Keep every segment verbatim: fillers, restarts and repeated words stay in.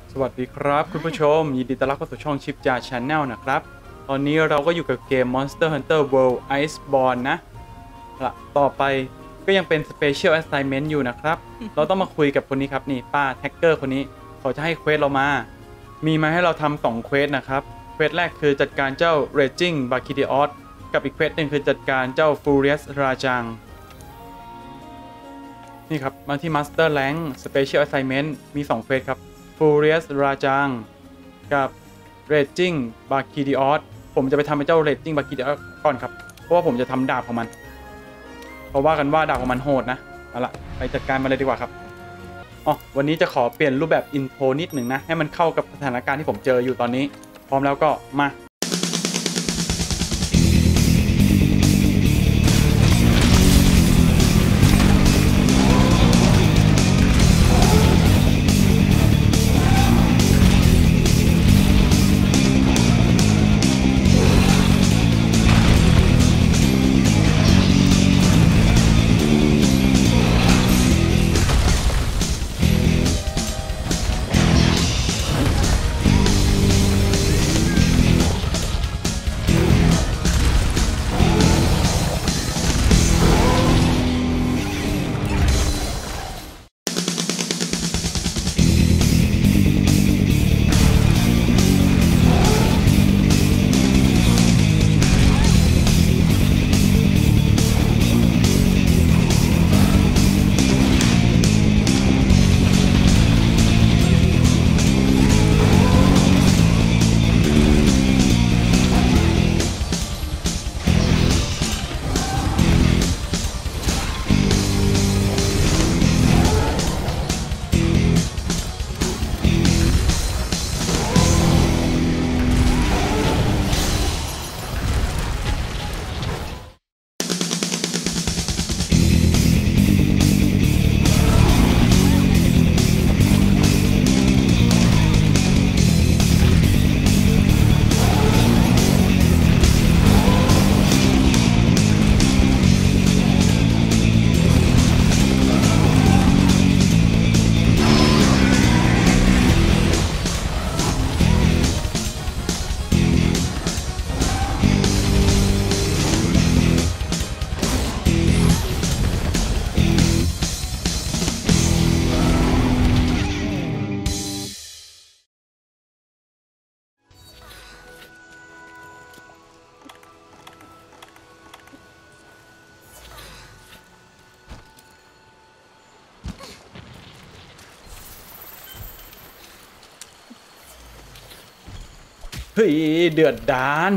สวัสดีครับคุณผู้ชมยินดีต้อนรับเข้าสู่ช่องชิปจา Channel นะครับตอนนี้เราก็อยู่กับเกม Monster Hunter World Iceborne นะละต่อไปก็ยังเป็น Special Assignment อยู่นะครับ เราต้องมาคุยกับคนนี้ครับนี่ป้าแท็กเกอร์คนนี้เขาจะให้เควสเรามามีมาให้เราทำสองเควสนะครับเควสแรกคือจัดการเจ้า Raging Barkidios กับอีกเควสหนึ่งคือจัดการเจ้า Furious Rajang นี่ครับมาที่ Master Rank Special Assignment มีสองเควสครับFurious Rajang กับ Raging Barkidios ผมจะไปทำเป็นเจ้า Raging Barkidios ก่อนครับเพราะว่าผมจะทำดาบของมันเพราะว่ากันว่าดาบของมันโหดนะเอาล่ะไปจัดการมาเลยดีกว่าครับอ๋อวันนี้จะขอเปลี่ยนรูปแบบอินโทรนิดหนึ่งนะให้มันเข้ากับสถานการณ์ที่ผมเจออยู่ตอนนี้พร้อมแล้วก็มาเฮ้ยเดือดดาล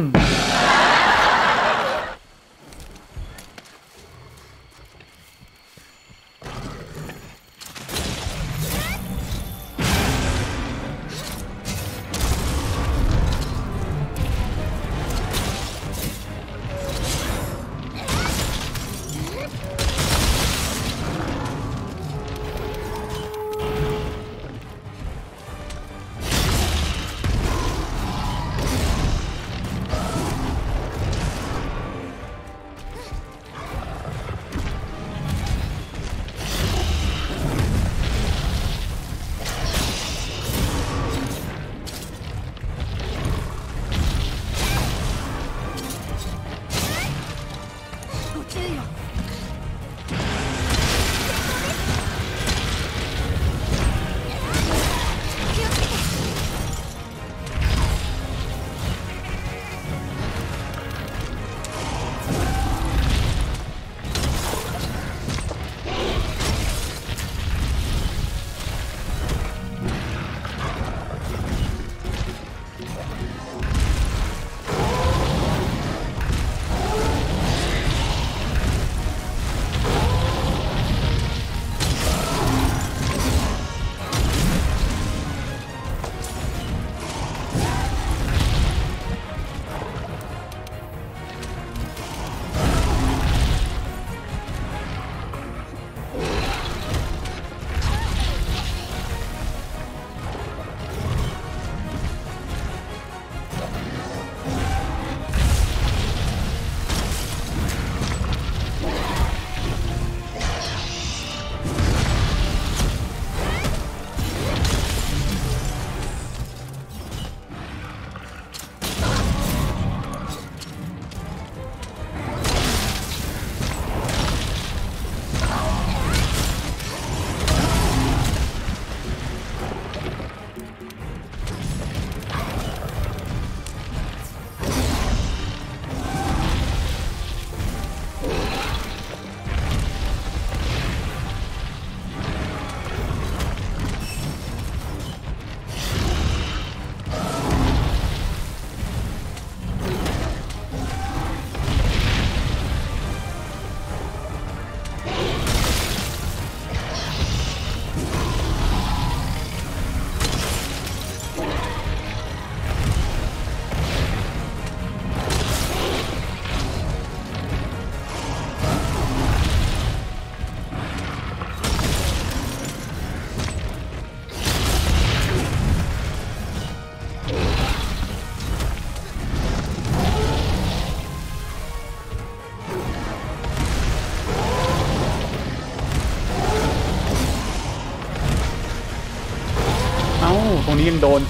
เอ้าตรงนี้ยังโดน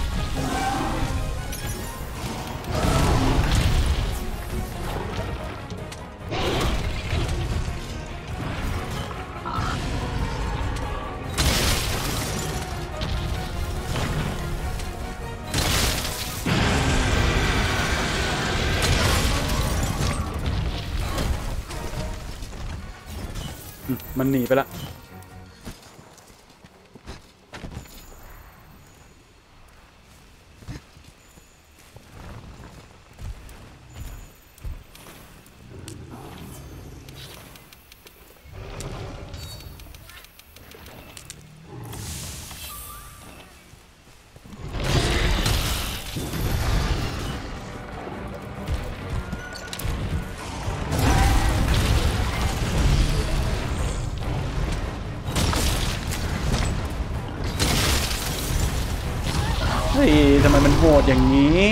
มันหนีไปละเฮ้ยทำไมมันโหดอย่างนี้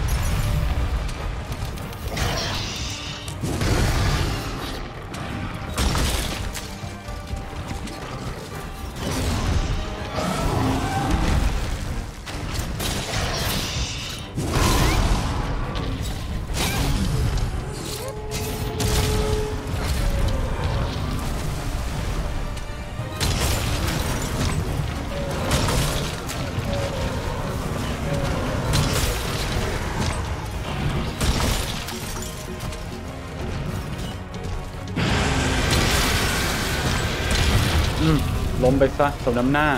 ล้มไปซะสมน้ำหน้า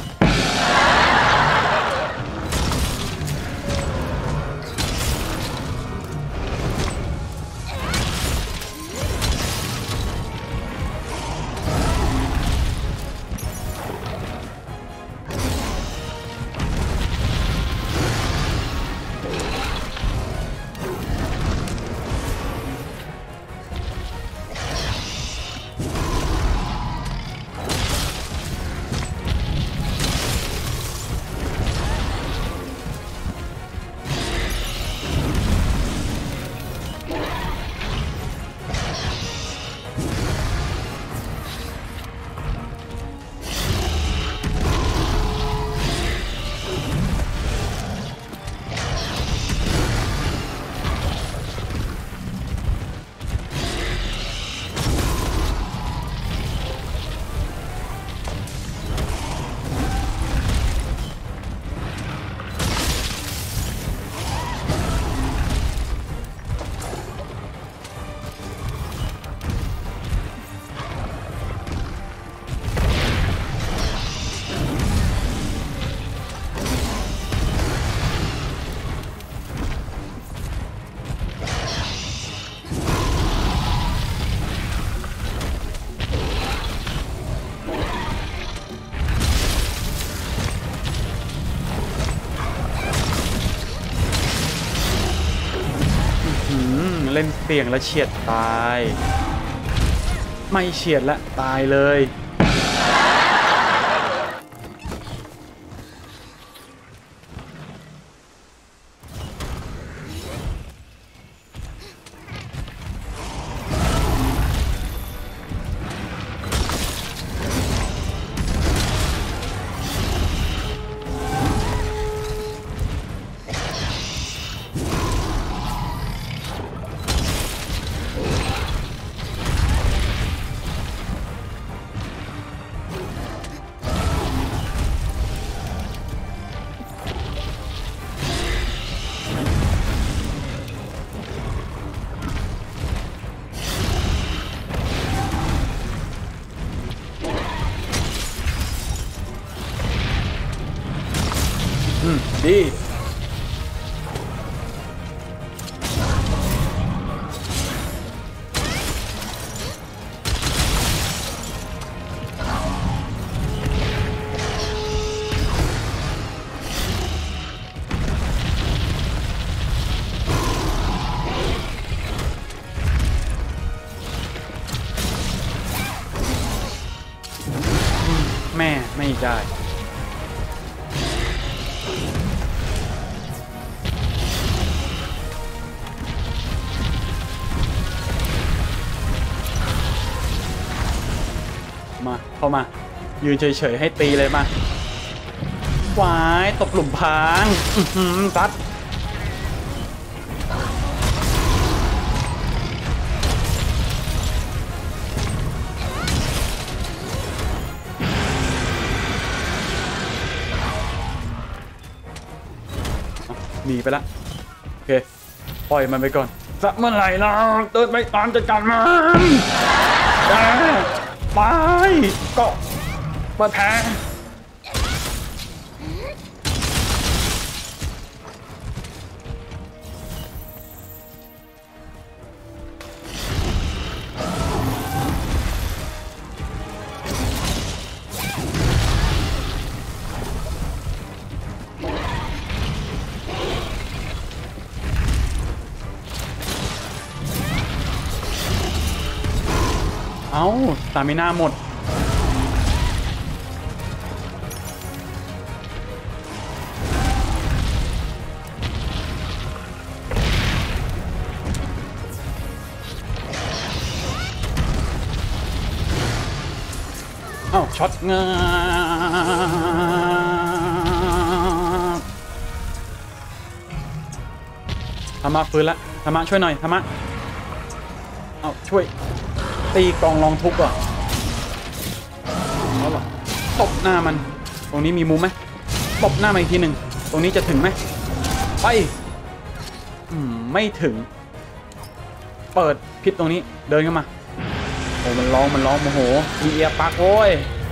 เล่นเสี่ยงแล้วเฉียดตายไม่เฉียดละตายเลยอืมดีแม่ไม่ได้มาเข้ามายืนเฉยๆให้ตีเลยมาวายตกหลุมพรางอื้อหือซัดหนีไปละโอเคปล่อยมันไปก่อนสักเมื่อไหร่เราเดินไปตามจัดการมันไปก็มาแพ้เอ้าสตามิน่าหมดเอ้าช็อตงาธรรมะฟื้นละธรรมะช่วยหน่อยธรรมะเอ้าช่วยตีกองรองทุกข์อ่ะเอาล่ะตบหน้ามันตรงนี้มีมุมไหมตบหน้ามันอีกทีหนึ่งตรงนี้จะถึงไหมไปอืมไม่ถึงเปิดพิษตรงนี้เดินเข้ามาโอ้มันร้องมันร้องโมโหมีเอียปักโว้ย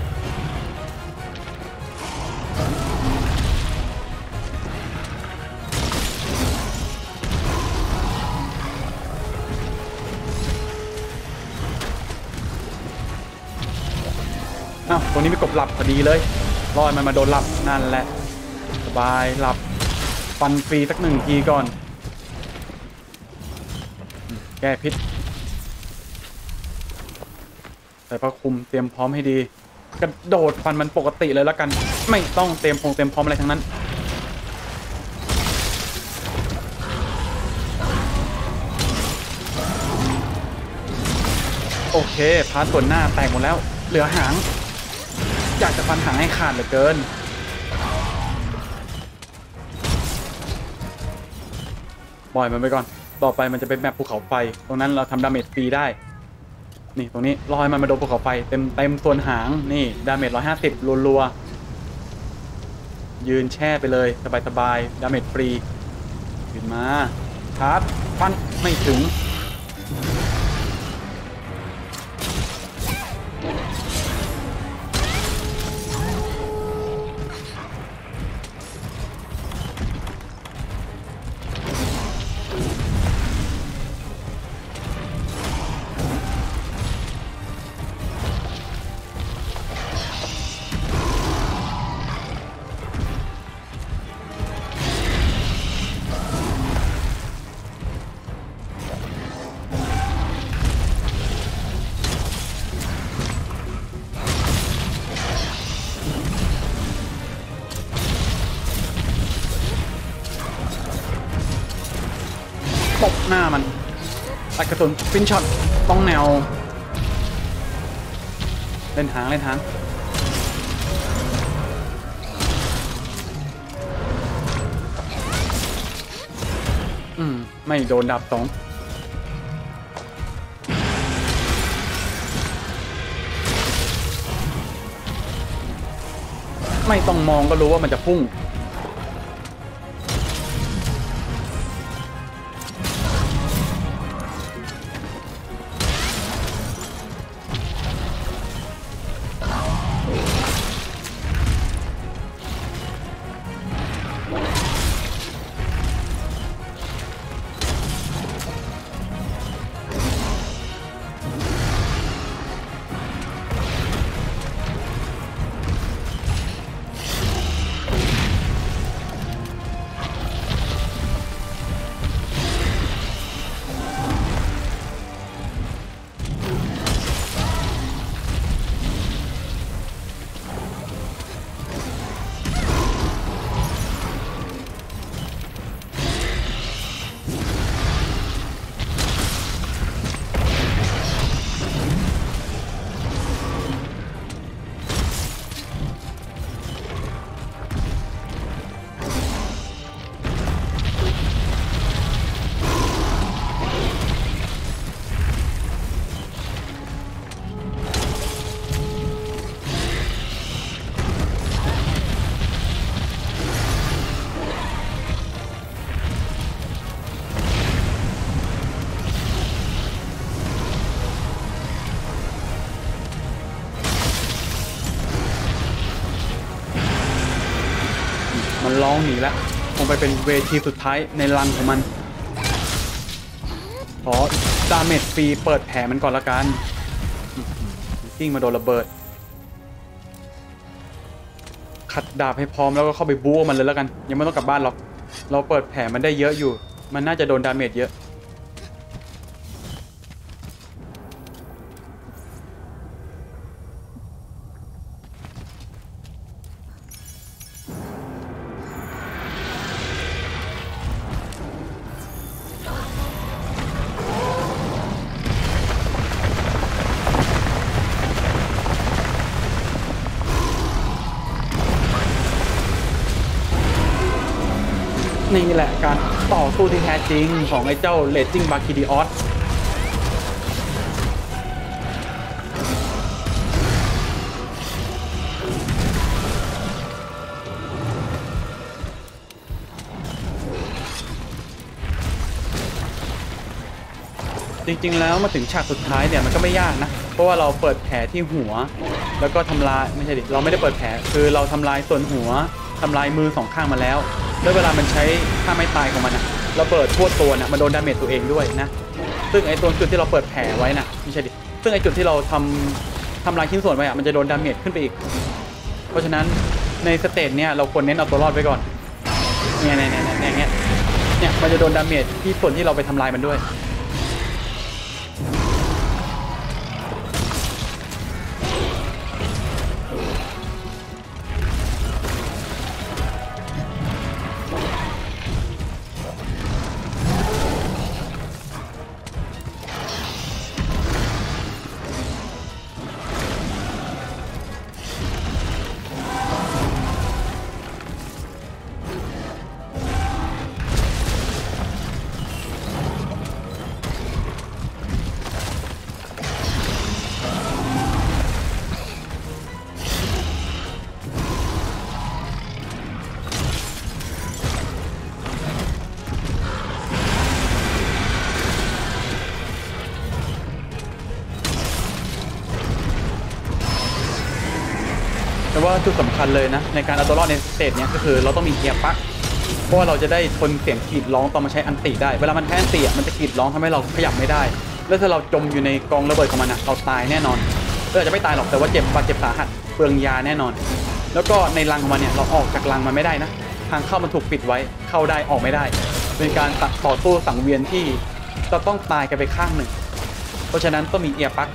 อ้าวตรงนี้มีกบหลับพอดีเลยรอยมันมาโดนหลับนั่นแหละสบายหลับฟันฟรีสักหนึ่งทีก่อนแก้พิษใส่ผ้าคลุมเตรียมพร้อมให้ดีกระโดดฟันมันปกติเลยแล้วกันไม่ต้องเตรียมพงเตรียมพร้อมอะไรทั้งนั้นโอเคพาร์ทส่วนหน้าแตกหมดแล้วเหลือหางอยากจะฟันหางให้ขาดเหลือเกินปล่อยมันไปก่อนต่อไปมันจะเป็นแมปภูเขาไฟตรงนั้นเราทำดาเมจฟรีได้นี่ตรงนี้รอยมันมาโดนภูเขาไฟเต็มเต็มส่วนหางนี่ดาเมจร้อยห้าสิบรัวๆยืนแช่ไปเลยสบายๆดาเมจฟรีขึ้นมาชาร์จฟันไม่ถึงตบหน้ามันตัดกระสุนฟินช็อตต้องแนวเล่นหางเล่นหางอืมไม่โดนดับสองไม่ต้องมองก็รู้ว่ามันจะพุ่งอีกแล้วคงไปเป็นเวทีสุดท้ายในรังของมันขอดาเมจฟรีเปิดแผลมันก่อนละกันกิ้งมาโดนระเบิดขัดดาบให้พร้อมแล้วก็เข้าไปบู๊มันเลยแล้วกันยังไม่ต้องกลับบ้านหรอกเราเปิดแผลมันได้เยอะอยู่มันน่าจะโดนดาเมจเยอะนี่แหละการต่อสู้ที่แท้จริงของไอ้เจ้าเลจิงบาคิดิออสจริงๆแล้วมาถึงฉากสุดท้ายเนี่ยมันก็ไม่ยากนะเพราะว่าเราเปิดแผลที่หัวแล้วก็ทำลายไม่ใช่ดิเราไม่ได้เปิดแผลคือเราทำลายส่วนหัวทำลายมือสองข้างมาแล้วแล้วเวลามันใช้ท่าไม้ตายของมันอะระเบิดทั่วตัวน่ะมันโดนดาเมจตัวเองด้วยนะซึ่งไอ้ตัวจุดที่เราเปิดแผลไว้น่ะไม่ใช่ดิซึ่งไอ้จุดที่เราทำทำลายชิ้นส่วนไว้อะมันจะโดนดาเมจขึ้นไปอีกเพราะฉะนั้นในสเตจเนี่ยเราควรเน้นเอาตัวรอดไว้ก่อนเนี่ยเนี่ยเนี่ยเนี่ยเนี่ยมันจะโดนดาเมจที่ส่วนที่เราไปทำลายมันด้วยแต่ว่าจุดสำคัญเลยนะในการเอาตัวรอดในสเตจเนี้ยก็คือเราต้องมีเกียร์ปักเพราะว่าเราจะได้ทนเสียงกรีดร้องตอนมาใช้อันติได้เวลามันแพ้อันติมันจะกรีดร้องทำให้เราขยับไม่ได้แล้วถ้าเราจมอยู่ในกองระเบิดของมันอ่ะเราตายแน่นอนเราจะไม่ตายหรอกแต่ว่าเจ็บบาดเจ็บสาหัสเปลืองยาแน่นอนแล้วก็ในรังของมันเนี่ยเราออกจากรังมันไม่ได้นะทางเข้ามันถูกปิดไว้เข้าได้ออกไม่ได้เป็นการต่อสู้สังเวียนที่เราต้องตายกันไปข้างหนึ่งเพราะฉะนั้นต้องมีเอียร์ปัก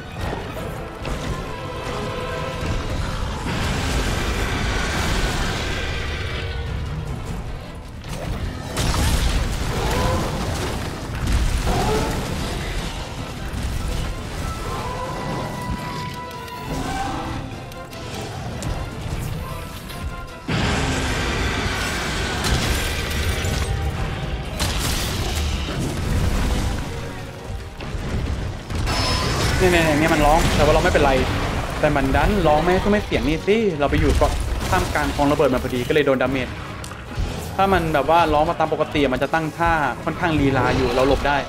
เนี่ยเนี่ยเนี่ยมันร้องแต่ว่าเราไม่เป็นไรแต่มันดันร้องไม่ก็ไม่เสียงนี่สิเราไปอยู่เกาะท่ามกลางกองระเบิดมาพอดีก็เลยโดนดาเมจถ้ามันแบบว่าร้องมาตามปกติมันจะตั้งท่าค่อนข้างลีลาอยู่เราหลบได้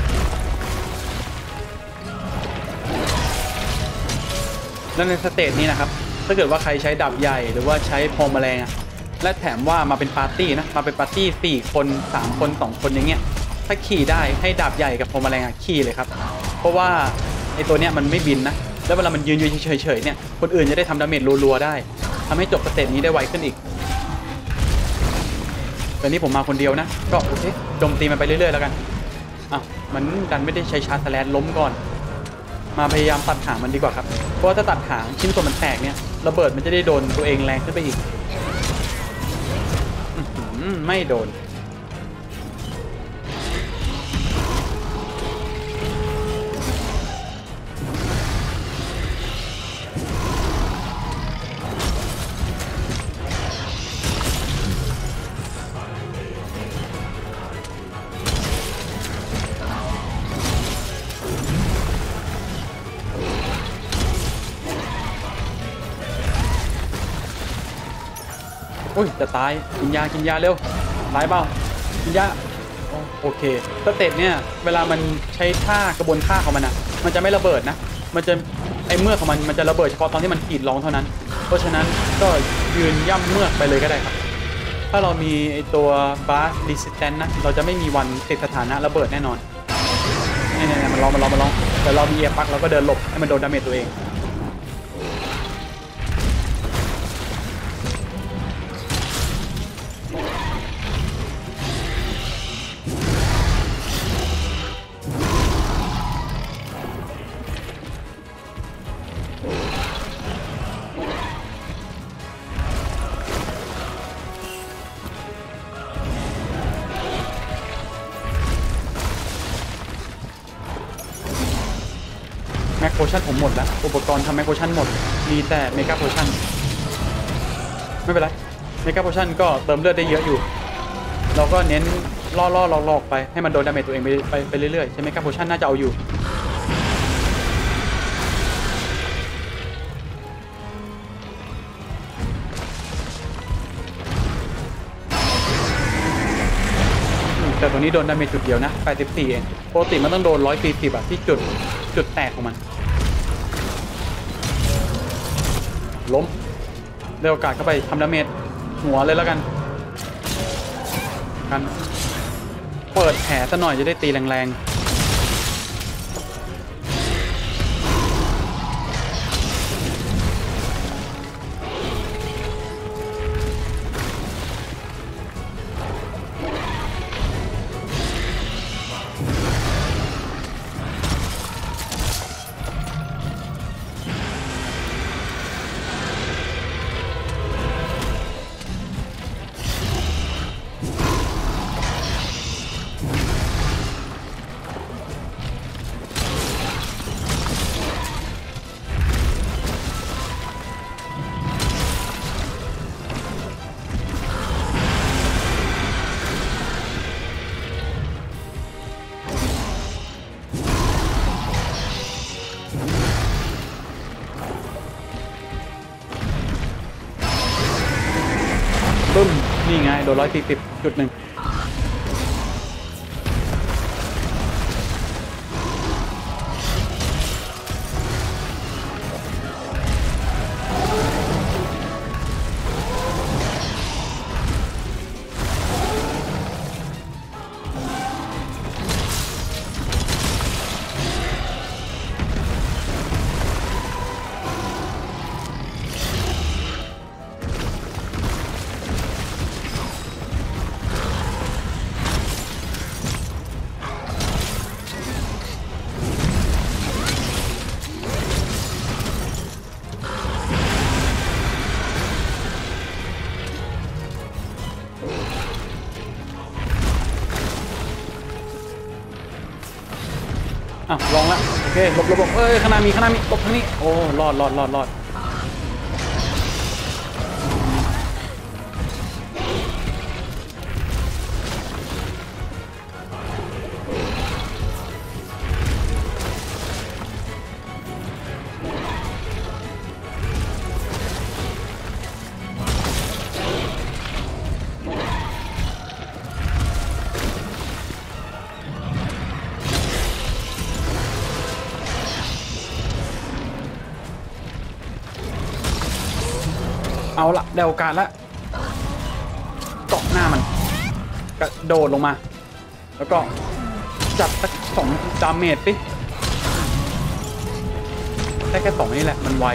แล้วในสเตจนี้นะครับถ้าเกิดว่าใครใช้ดาบใหญ่หรือว่าใช้พรมแมลงและแถมว่ามาเป็นปาร์ตี้นะมาเป็นปาร์ตี้สี่คนสามคนสองคนอย่างเงี้ยถ้าขี่ได้ให้ดาบใหญ่กับพรมแมลงขี่เลยครับเพราะว่าไอตัวเนี้ยมันไม่บินนะแล้วเวลามันยืนอยู่เฉยๆเนี่ยคนอื่นจะได้ทำดาเมจรัวๆได้ทำให้จบสเตจนี้ได้ไวขึ้นอีกแต่นี้ผมมาคนเดียวนะก็โอเคโจมตีมันไปเรื่อยๆแล้วกันอ่ะมันดันไม่ได้ใช้ชาร์จแลนล้มก่อนมาพยายามตัดหางมันดีกว่าครับเพราะว่าถ้าตัดหางชิ้นส่วนมันแตกเนี่ยระเบิดมันจะได้โดนตัวเองแรงขึ้นไปอีกไม่โดนอุ้ยจะตายกินยากินยาเร็วตายเปล่ากินยาโอเคสเตจเนี่ยเวลามันใช้ท่ากระบวนท่าของมันอ่ะมันจะไม่ระเบิดนะมันจะไอเมือกของมันมันจะระเบิดเฉพาะตอนที่มันกรีดร้องเท่านั้นเพราะฉะนั้นก็ยืนย่ำเมือกไปเลยก็ได้ครับถ้าเรามีไอตัว blast resistance นะเราจะไม่มีวันติดสถานะระเบิดแน่นอนนี่ๆๆมันลองมันลองมันลองแต่เรามีเอปักเราก็เดินหลบให้มันโดนดาเมจตัวเองแม็กโพชั่นผมหมดแล้วอุปกรณ์ทำแม็กโพชั่นหมดมีแต่เมกาโพชั่นไม่เป็นไรเมกาโพชั่นก็เติมเลือดได้เยอะอยู่เราก็เน้นล่อล่อหลอกๆไปให้มันโดนดาเมจตัวเองไปไปไปเรื่อยๆใช้เมกาโพชั่นน่าจะเอาอยู่แต่ตัวนี้โดนดาเมจจุดเดียวนะแปดสิบสี่เองปกติมันต้องโดนหนึ่งร้อยสี่สิบอะที่จุดจุดแตกของมันล้มได้โอกาสเข้าไปทำดาเมจหัวเลยแล้วกันกันเปิดแผลซะหน่อยจะได้ตีแรงๆบึ้มนี่ไงโดนหนึ่งร้อยสี่สิบจุดหนึ่งอ่ะลองละโอเคหลบหลบหลบเอ้ยข้างหน้ามีข้างหน้ามีหลบทางนี้โอ้รอดรอดรอดรอดเอาละได้โอกาสละเกาะหน้ามันกระโดดลงมาแล้วก็จับสักสองดาเมจสิได้แค่สองนี่แหละมันไว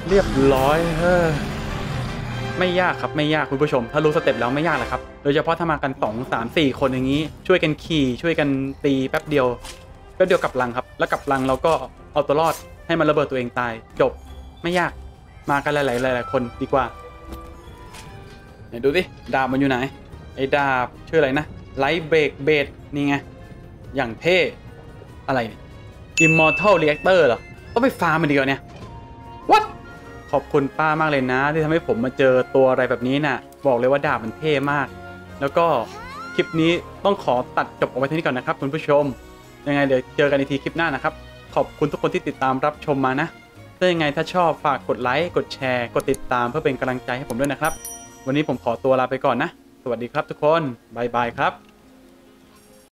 เรียบร้อยเฮ้อไม่ยากครับไม่ยากคุณผู้ชมถ้ารู้สเต็ปแล้วไม่ยากเลยครับโดยเฉพาะถ้ามากันสองสามสี่คนอย่างนี้ช่วยกันขี่ช่วยกันตีแป๊บเดียวแป๊บเดียวกลับลังครับแล้วกลับลังเราก็เอาตัวรอดให้มันระเบิดตัวเองตายจบไม่ยากมากันหลายๆหลายๆคนดีกว่าไหนดูดิดาบมันอยู่ไหนไอ้ดาบชื่ออะไรนะไลท์เบรกเบดนี่ไงอย่างเท่อะไรเนี่ย Immortal Reactor เหรอต้องไปฟาร์มมันดีกว่าเนี่ย What ขอบคุณป้ามากเลยนะที่ทำให้ผมมาเจอตัวอะไรแบบนี้น่ะบอกเลยว่าดาบมันเท่มากแล้วก็คลิปนี้ต้องขอตัดจบเอาไว้ที่นี่ก่อนนะครับคุณผู้ชมยังไงเดี๋ยวเจอกันอีกทีคลิปหน้านะครับขอบคุณทุกคนที่ติดตามรับชมมานะถ้ายังไงถ้าชอบฝากกดไลค์กดแชร์กดติดตามเพื่อเป็นกำลังใจให้ผมด้วยนะครับวันนี้ผมขอตัวลาไปก่อนนะสวัสดีครับทุกคนบายบายครับ